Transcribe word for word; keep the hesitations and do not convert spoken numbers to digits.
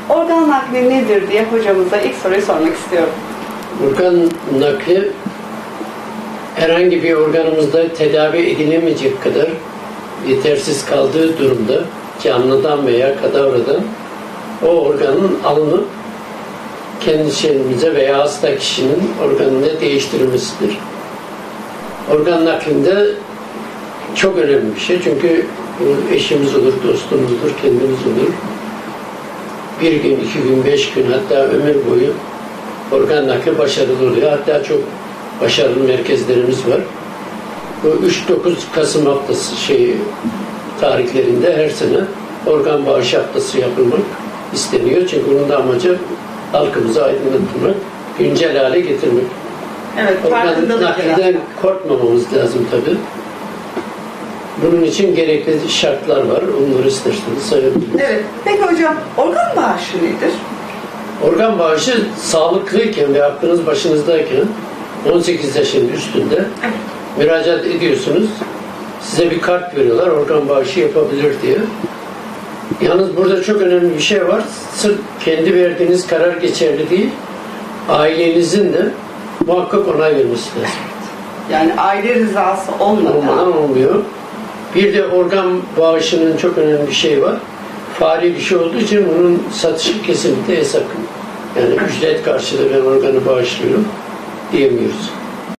organ nakli nedir diye hocamıza ilk soruyu sormak istiyorum. Organ nakli herhangi bir organımızda tedavi edilemeyecek kadar yetersiz kaldığı durumda canlıdan veya kadavradan o organın alınıp kendi şeyimize veya hasta kişinin organına değiştirilmesidir. Organ naklinde çok önemli bir şey. Çünkü eşimiz olur, dostumuz olur, kendimiz olur. Bir gün, iki gün, beş gün, hatta ömür boyu organ nakli başarılı oluyor. Hatta çok başarılı merkezlerimiz var. Bu üç dokuz Kasım haftası şey tarihlerinde her sene organ bağışı haftası yapılmak isteniyor. Çünkü bunun da amacı halkımızı aydınlatmak, güncel hale getirmek. Evet, organ nakliden korkmamamız lazım tabii. Bunun için gerekli şartlar var. Onları isterseniz sayabiliriz. Evet. Peki hocam, organ bağışı nedir? Organ bağışı sağlıklıyken ve aklınız başınızdayken on sekiz yaşın üstünde evet. müracaat ediyorsunuz. Size bir kart veriyorlar. Organ bağışı yapabilir diye. Yalnız burada çok önemli bir şey var. Sırf kendi verdiğiniz karar geçerli değil. Ailenizin de muhakkak onay vermesi lazım. Yani aile rızası olmadan. Olmadan olmuyor. Bir de organ bağışının çok önemli bir şey var. Fari bir şey olduğu için bunun satışı kesinlikle yasak. Yani ücret karşılığı ben organı bağışlıyorum diyemiyoruz.